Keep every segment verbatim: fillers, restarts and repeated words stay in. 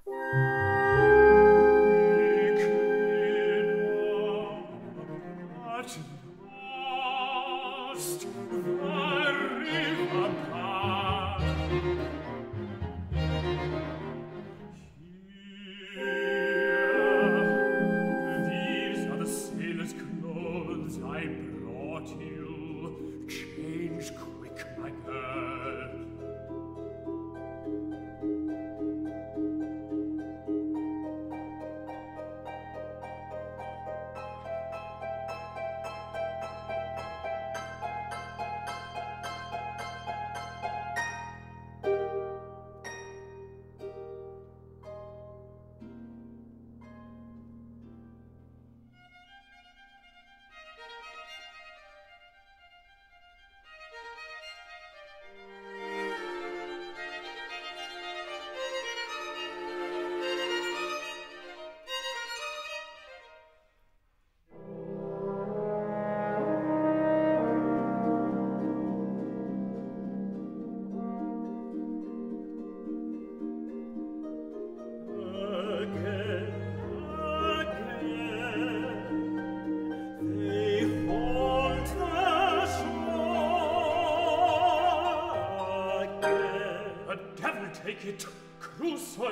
Take it, Crusoe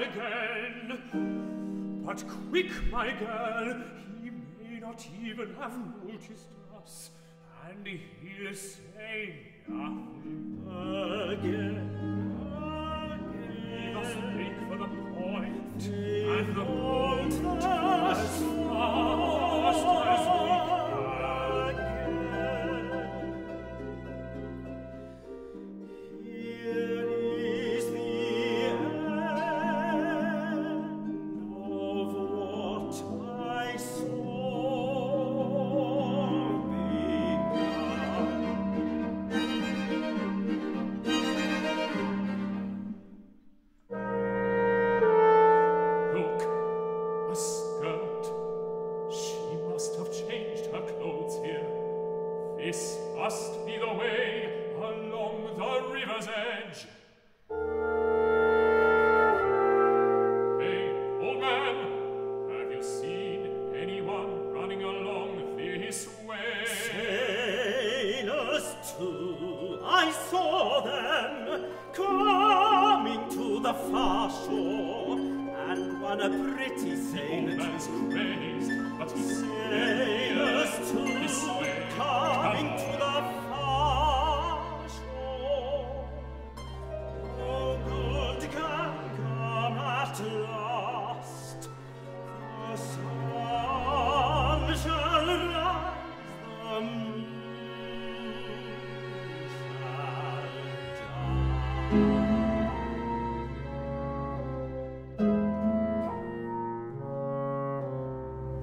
again. But quick, my girl, he may not even have noticed us, and he'll say nothing. Again, again. We must make for the point, and the point as fast as we Sailors too.